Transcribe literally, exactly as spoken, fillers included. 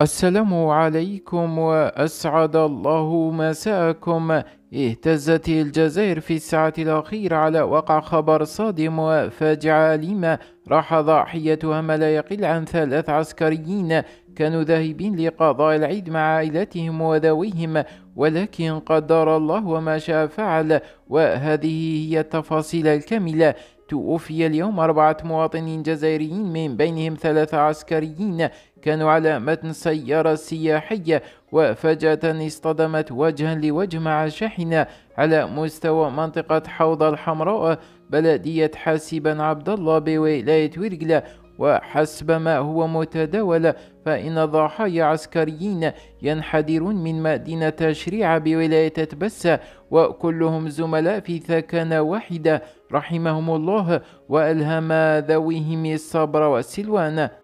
السلام عليكم وأسعد الله مساءكم. اهتزت الجزائر في الساعة الأخيرة على وقع خبر صادم وفاجعة أليمة راح ضحيتها ما لا يقل عن ثلاث عسكريين كانوا ذاهبين لقضاء العيد مع عائلتهم وذويهم، ولكن قدر الله وما شاء فعل. وهذه هي التفاصيل الكاملة. توفي اليوم أربعة مواطنين جزائريين من بينهم ثلاثة عسكريين كانوا على متن سيارة سياحية، وفجأة اصطدمت وجها لوجه مع شاحنة على مستوى منطقة حوض الحمراء بلدية حاسي بن عبد الله بولاية ورقلة. وحسب ما هو متداول فإن الضحايا عسكريين ينحدرون من مدينة شريعة بولاية تبسة، وكلهم زملاء في ثكنة واحدة رحمهم الله وألهم ذويهم الصبر والسلوان.